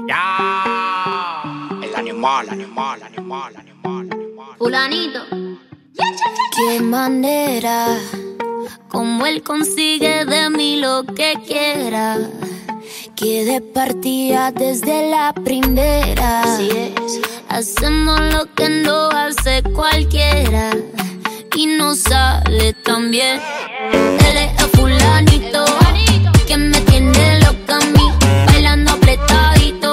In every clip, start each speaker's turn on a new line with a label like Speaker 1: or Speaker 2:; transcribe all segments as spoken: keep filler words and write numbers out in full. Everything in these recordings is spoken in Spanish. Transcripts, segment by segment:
Speaker 1: Ya. El animal, animal, animal, animal, animal.
Speaker 2: Fulanito.
Speaker 3: Qué manera, como él consigue de mí lo que quiera. Que de partida desde la primera.
Speaker 2: Así es.
Speaker 3: Hacemos lo que no hace cualquiera y nos sale tan bien. Él es el fulanito que me tiene loca a mí, bailando apretadito.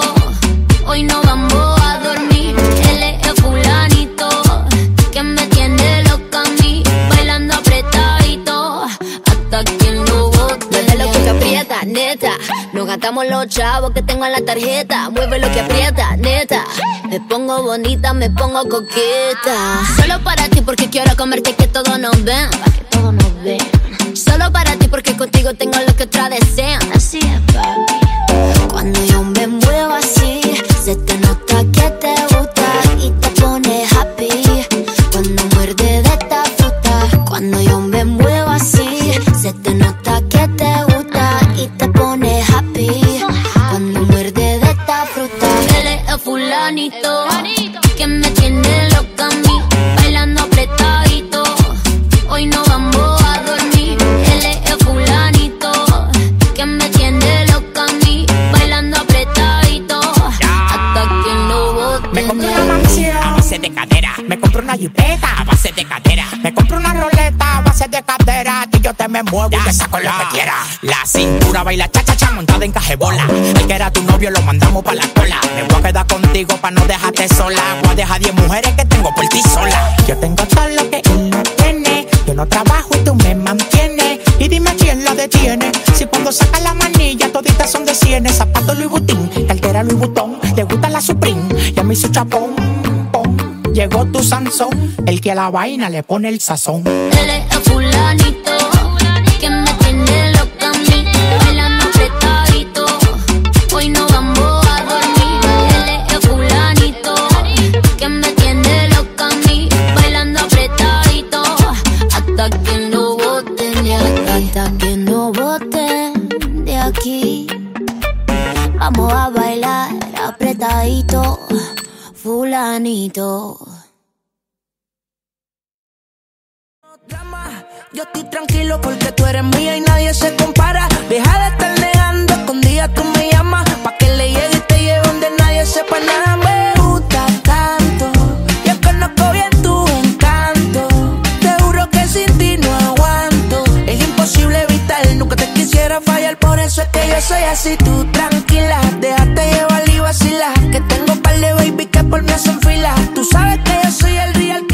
Speaker 3: Hoy no vamos a dormir. Él es el fulanito que me tiene loca a mí, bailando apretadito hasta que no bote.
Speaker 2: Mueve lo que aprieta, neta. Nos gastamos los chavos que tengo en la tarjeta. Mueve lo que aprieta, neta. Me pongo bonita, me pongo coqueta. Solo para ti porque quiero comerte que todos nos ven. Pa' que todos nos ven. Solo para ti porque contigo tengo lo que otras desean. Así es, papi.
Speaker 3: Cuando yo me muevo así, se te nota que te gusta y te pone happy. Cuando muerde de esta fruta. Cuando yo me muevo así, se te nota que te gusta y te pone happy. Cuando muerde de esta fruta.
Speaker 2: Él es el fulanito que me tiene loca a mí, bailando apretadito. Hoy no vamos a dormir. Él es el fulanito que me tiene loca a mí, bailando apretadito hasta que no bote.
Speaker 1: Me compré una mansión a base de cadera. Me compré una jipeta a base de cadera. Me compré una roleta a base de cadera. Que yo te me muevo y te saco lo que quiera. La cintura baila cha cha cha montada en cajebola. El que era tu novio lo mandamos pa' la cola. Me voy a quedar contigo pa' no dejarte sola. Voy a dejar diez mujeres que tengo por ti sola. Yo tengo todo lo que él no tiene. Yo no trabajo y tú me mantienes. Y dime quién lo detiene. Si cuando saca la manilla toditas son de cienes. Zapatos Louis Vuitton, cartera Louis Vuitton. Le gusta la Supreme y a mí su chapón. Pom. Llegó tu Sansón, el que a la vaina le pone el sazón.
Speaker 3: Él es el fulanito que me tiene loca a mí, bailando apretadito. Hoy no vamos a dormir. Él es el fulanito que me tiene loca a mí, bailando apretadito hasta que no boten de aquí. Hasta que no boten de aquí. Vamos a bailar apretadito, fulanito.
Speaker 4: Yo estoy tranquilo porque tú eres mía y nadie se compara. Deja de estar negando, escondida tú me llamas, pa' que le llegue y te lleve donde nadie sepa nada. Me gusta tanto, yo conozco bien tu encanto. Te juro que sin ti no aguanto. Es imposible evitar, nunca te quisiera fallar. Por eso es que yo soy así, tú tranquila. Déjate llevar y vacilar, que tengo par de baby que por mí hacen fila. Tú sabes que yo soy el real.